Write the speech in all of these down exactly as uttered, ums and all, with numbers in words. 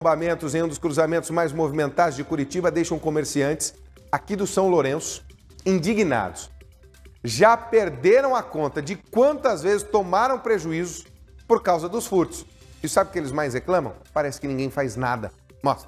Arrombamentos em um dos cruzamentos mais movimentados de Curitiba deixam comerciantes aqui do São Lourenço indignados. Já perderam a conta de quantas vezes tomaram prejuízo por causa dos furtos. E sabe o que eles mais reclamam? Parece que ninguém faz nada. Mostra.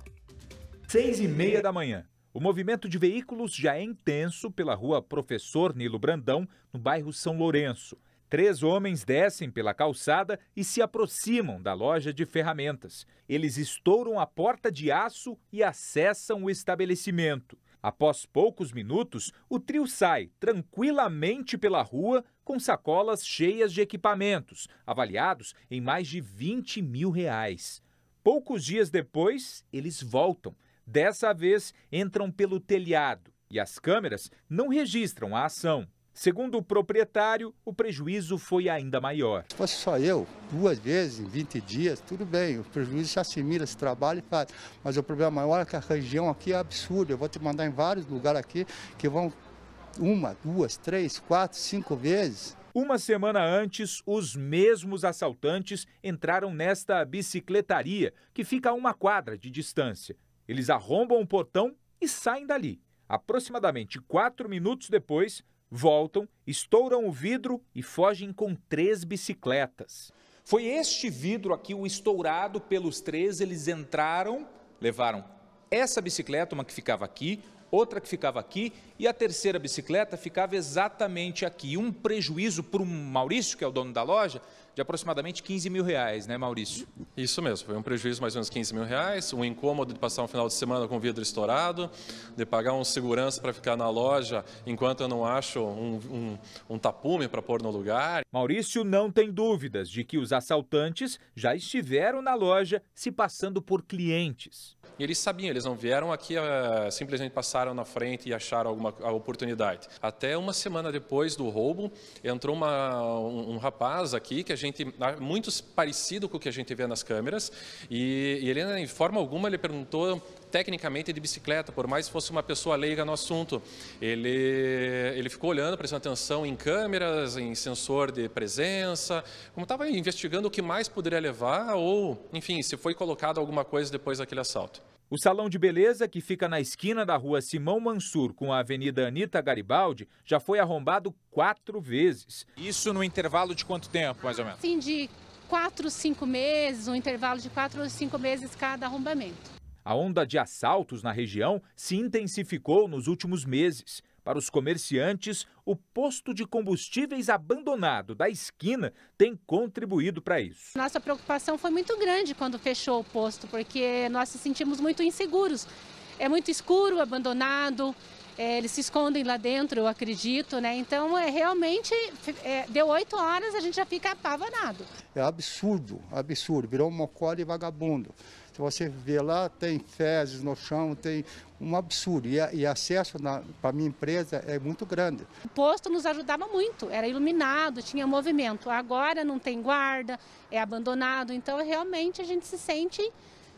Seis e meia da manhã. O movimento de veículos já é intenso pela rua Professor Nilo Brandão, no bairro São Lourenço. Três homens descem pela calçada e se aproximam da loja de ferramentas. Eles estouram a porta de aço e acessam o estabelecimento. Após poucos minutos, o trio sai tranquilamente pela rua com sacolas cheias de equipamentos, avaliados em mais de vinte mil reais. Poucos dias depois, eles voltam. Dessa vez, entram pelo telhado e as câmeras não registram a ação. Segundo o proprietário, o prejuízo foi ainda maior. Se fosse só eu, duas vezes em vinte dias, tudo bem, o prejuízo se assimila, esse trabalho e faz. Mas o problema maior é que a região aqui é absurda. Eu vou te mandar em vários lugares aqui que vão uma, duas, três, quatro, cinco vezes. Uma semana antes, os mesmos assaltantes entraram nesta bicicletaria, que fica a uma quadra de distância. Eles arrombam o portão e saem dali. Aproximadamente quatro minutos depois, voltam, estouram o vidro e fogem com três bicicletas. Foi este vidro aqui, o estourado pelos três, eles entraram, levaram essa bicicleta, uma que ficava aqui, outra que ficava aqui e a terceira bicicleta ficava exatamente aqui. Um prejuízo para o Maurício, que é o dono da loja, de aproximadamente quinze mil reais, né, Maurício? Isso mesmo, foi um prejuízo de mais ou menos quinze mil reais, um incômodo de passar um final de semana com o vidro estourado, de pagar um segurança para ficar na loja enquanto eu não acho um, um, um tapume para pôr no lugar. Maurício não tem dúvidas de que os assaltantes já estiveram na loja se passando por clientes. E eles sabiam, eles não vieram aqui, uh, simplesmente passaram na frente e acharam alguma a oportunidade. Até uma semana depois do roubo, entrou uma, um, um rapaz aqui, que a gente, muito parecido com o que a gente vê nas câmeras, e, e ele, de forma alguma, ele perguntou tecnicamente de bicicleta, por mais que fosse uma pessoa leiga no assunto. Ele, ele ficou olhando, prestando atenção em câmeras, em sensor de presença, como estava investigando o que mais poderia levar, ou, enfim, se foi colocado alguma coisa depois daquele assalto. O salão de beleza, que fica na esquina da rua Simão Mansur com a avenida Anita Garibaldi, já foi arrombado quatro vezes. Isso no intervalo de quanto tempo, mais ou menos? Sim, de quatro, cinco meses, um intervalo de quatro ou cinco meses cada arrombamento. A onda de assaltos na região se intensificou nos últimos meses. Para os comerciantes, o posto de combustíveis abandonado da esquina tem contribuído para isso. Nossa preocupação foi muito grande quando fechou o posto, porque nós se sentimos muito inseguros. É muito escuro, abandonado, é, eles se escondem lá dentro, eu acredito, né? Então, é, realmente, é, deu oito horas, a gente já fica apavorado. É absurdo, absurdo, virou um mocó de vagabundo. Se você vê lá, tem fezes no chão, tem um absurdo. E, e acesso para a minha empresa é muito grande. O posto nos ajudava muito, era iluminado, tinha movimento. Agora não tem guarda, é abandonado, então realmente a gente se sente,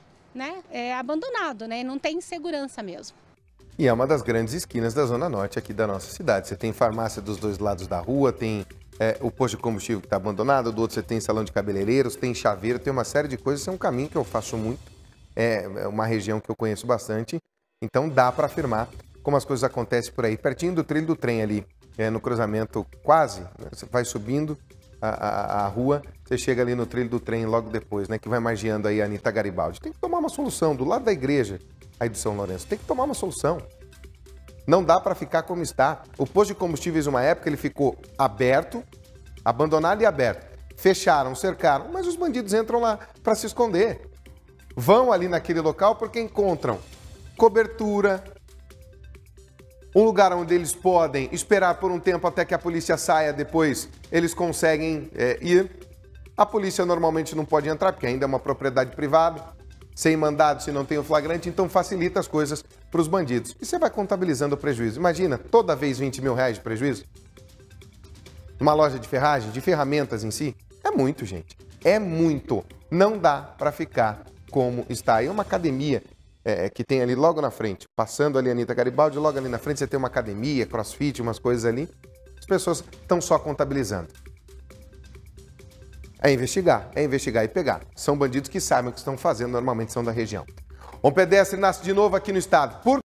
né, é, abandonado, né, não tem segurança mesmo. E é uma das grandes esquinas da Zona Norte aqui da nossa cidade. Você tem farmácia dos dois lados da rua, tem é, o posto de combustível que está abandonado, do outro você tem salão de cabeleireiros, tem chaveiro, tem uma série de coisas. Esse é um caminho que eu faço muito, é uma região que eu conheço bastante, então dá para afirmar como as coisas acontecem por aí. Pertinho do trilho do trem ali, é, no cruzamento quase, né, você vai subindo a, a, a rua, você chega ali no trilho do trem logo depois, né, que vai margeando aí a Anita Garibaldi. Tem que tomar uma solução do lado da igreja aí do São Lourenço, tem que tomar uma solução. Não dá para ficar como está. O posto de combustíveis, uma época, ele ficou aberto, abandonado e aberto. Fecharam, cercaram, mas os bandidos entram lá para se esconder. Vão ali naquele local porque encontram cobertura, um lugar onde eles podem esperar por um tempo até que a polícia saia, depois eles conseguem é, ir. A polícia normalmente não pode entrar porque ainda é uma propriedade privada, sem mandado, se não tem o flagrante, então facilita as coisas para os bandidos. E você vai contabilizando o prejuízo. Imagina, toda vez vinte mil reais de prejuízo? Uma loja de ferragem, de ferramentas em si? É muito, gente. É muito. Não dá para ficar como está. E uma academia é, que tem ali logo na frente, passando ali a Anita Garibaldi, logo ali na frente você tem uma academia, crossfit, umas coisas ali. As pessoas estão só contabilizando. É investigar, é investigar e pegar. São bandidos que sabem o que estão fazendo, normalmente são da região. Um pedestre nasce de novo aqui no estado. Por